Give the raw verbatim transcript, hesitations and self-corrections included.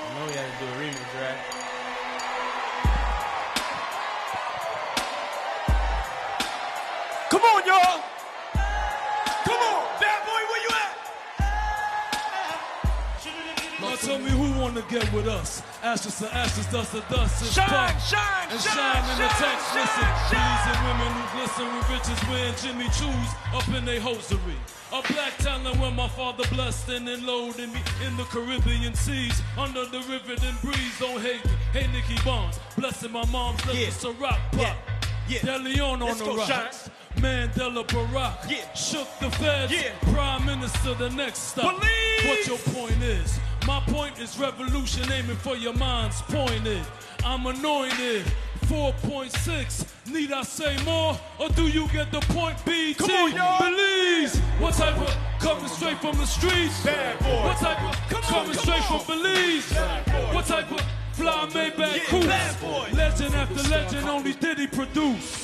I know we had to do a remix, right? Come on, y'all. Come on, bad boy, where you at? Now tell me who wanna get with us? Ashes to ashes, dust to dust. It's Shine, pop. shine, and shine, shine in the shine, text. shine, Listen, shine. ladies and women who glisten with riches wearing Jimmy Choos up in their hosiery. A black talent when my father blessed and enloaded me in the Caribbean seas. Under the river and breeze, don't hate me. Hey, Nicky Barnes, blessing my mom's lips. Yeah. It's a rock pop. Yeah. Yeah. De Leon on Let's the go, rocks. Shine. Mandela Barack. Yeah. Shook the feds. Yeah. Prime Minister, the next stop. Believe. What your point is? My point is revolution aiming for your minds pointed. I'm anointed. four point six. Need I say more? Or do you get the point? B T. Come on, y'all. Belize. What type of coming straight from the streets? Bad boy. What type of Come on, coming come straight on. from Belize? Bad boy. What type of fly Maybach Yeah, coupe? bad boy. Legend after legend, only Diddy produce.